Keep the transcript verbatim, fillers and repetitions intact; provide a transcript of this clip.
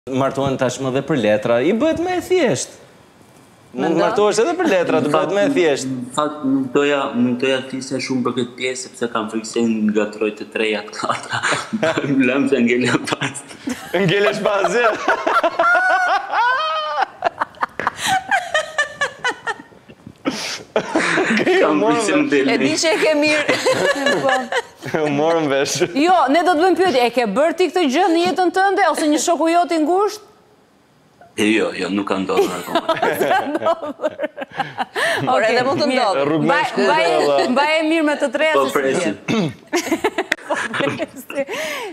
Martohen tashmë dhe për letra, i bëhet më e thjeshtë. Mund martohesh edhe për letra, të bëhet më e thjeshtë. Në fakt nuk doja, nuk doja flisja shumë për këtë pjesë sepse kam frikë se ngatroj të treja të katra. Lëm se ngelja pas. Ngelesh pas. Kam frikë se ndel. E di që e ke mirë. U morëm vesh. Jo, ne do të bëjmë pyetje, e ke bërë ti këtë gjë në jetën tënde ose një shoku jot i ngushtë? Jo, jo, nuk ka ndodhur akoma. Por edhe mund të ndodhë. Rrugë me shkurtë. Mbaj e mirë me të treja. Po presim.